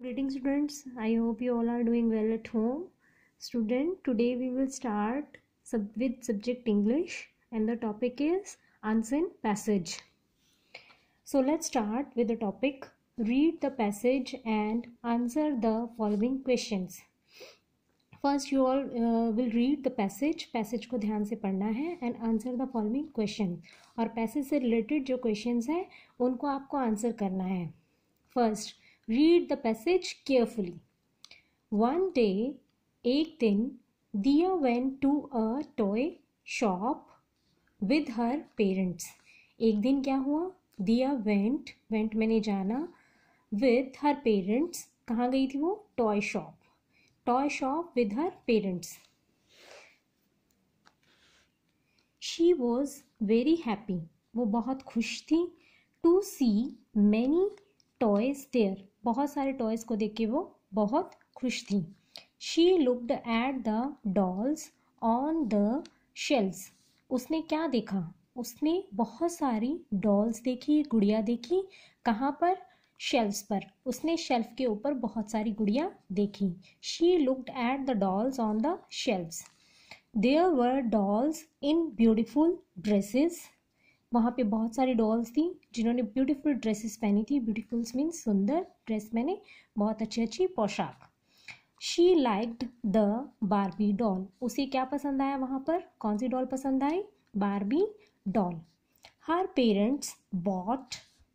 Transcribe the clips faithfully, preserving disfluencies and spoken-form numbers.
Greetings students, I hope you all are doing well at home. Student, today we will start sub with subject English and the topic is unseen passage. So let's start with the topic. Read the passage and answer the following questions. First you all uh, will read the passage. Passage को ध्यान से पढ़ना है and answer the following question. और passage से related जो questions हैं उनको आपको answer करना है. First, read the passage carefully. One day, एक दिन Diya went to a toy shop with her parents. एक दिन क्या हुआ? Diya went, went मैंने जाना, with her parents. कहाँ गई थी वो? Toy shop. Toy shop with her parents. She was very happy. वो बहुत खुश थी. To see many toys there. बहुत सारे टॉयज को देख के वो बहुत खुश थी. She looked at the dolls on the shelves. उसने क्या देखा? उसने बहुत सारी डॉल्स देखी, गुड़िया देखी. कहाँ पर? शेल्फ्स पर. उसने शेल्फ के ऊपर बहुत सारी गुड़िया देखी. She looked at the dolls on the shelves. There were dolls in beautiful dresses. वहाँ पे बहुत सारी डॉल्स थी जिन्होंने ब्यूटीफुल ड्रेसेस पहनी थी. ब्यूटीफुल्स मीन्स सुंदर, ड्रेस मैंने बहुत अच्छी अच्छी पोशाक. She liked the Barbie doll. उसे क्या पसंद आया वहाँ पर? कौन सी डॉल पसंद आई? Barbie doll. Her parents bought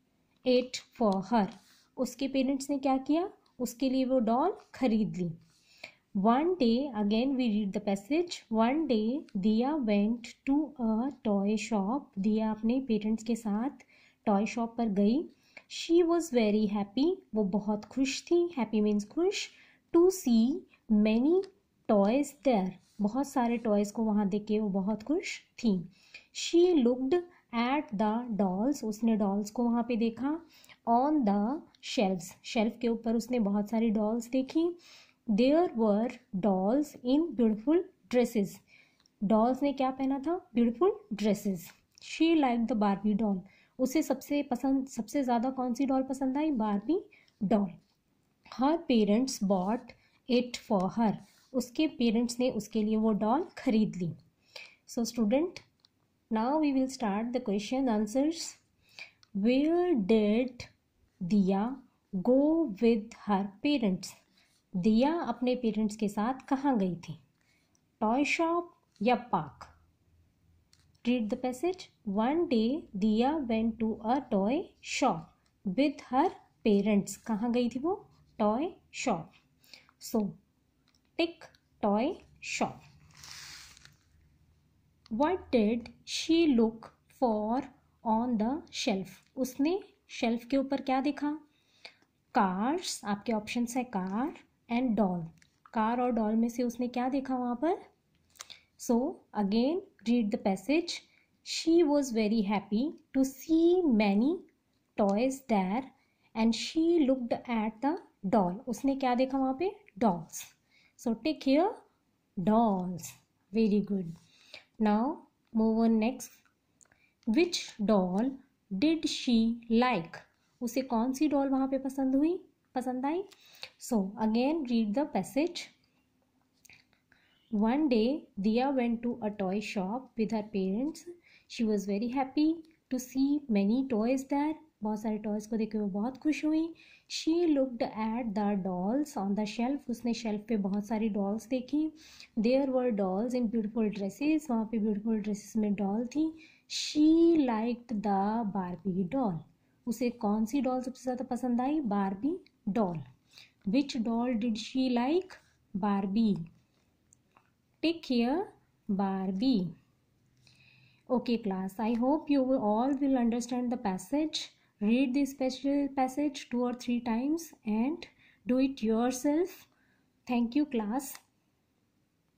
it for her. उसके पेरेंट्स ने क्या किया? उसके लिए वो डॉल खरीद ली. One day, again we read the passage. One day, Diya went to a toy shop. Diya अपने पेरेंट्स के साथ टॉय शॉप पर गई. She was very happy. वो बहुत खुश थी. Happy means खुश. To see many toys there. बहुत सारे टॉयज को वहाँ देख के वो बहुत खुश थी. She looked at the dolls. उसने डॉल्स को वहाँ पे देखा. On the shelves. शेल्फ के ऊपर उसने बहुत सारी डॉल्स देखी. There were dolls in beautiful dresses. Dolls ने क्या पहना था? Beautiful dresses. She liked the Barbie doll. उसे सबसे पसंद सबसे ज़्यादा कौन सी डॉल पसंद आई? Barbie doll. Her parents bought it for her. उसके पेरेंट्स ने उसके लिए वो डॉल खरीद ली. So student, now we will start the question answers. Where did Diya go with her parents? दिया अपने पेरेंट्स के साथ कहाँ गई थी? टॉय शॉप या park? Read the passage. One day Diya went to a toy shop with her parents. कहाँ गई थी वो? Toy shop. So tick toy shop. What did she look for on the shelf? उसने शेल्फ के ऊपर क्या देखा? कार्स. आपके ऑप्शन है कार एंड डॉल. कार और डॉल में से उसने क्या देखा वहाँ पर? So again read the passage. She was very happy to see many toys there and she looked at the doll. उसने क्या देखा वहाँ पे? Dolls. So take here dolls. Very good. Now move on next. Which doll did she like? उसे कौन सी doll वहाँ पे पसंद हुई, पसंद आई? So again read the passage. One day Diya went to a toy shop with her parents. She was very happy to see many toys there. बहुत सारे टॉयज को देख के वो बहुत खुश हुई. She looked at the dolls on the shelf. उसने शेल्फ पे बहुत सारी डॉल्स देखी. There were dolls in beautiful dresses. वहाँ पे ब्यूटीफुल ड्रेसेस में डॉल थी. She liked the Barbie doll. उसे कौन सी डॉल सबसे ज़्यादा पसंद आई? Barbie doll. Which doll did she like? Barbie. Tick here Barbie. Okay class, I hope you will all will understand the passage. Read this special passage two or three times and do it yourself. Thank you class.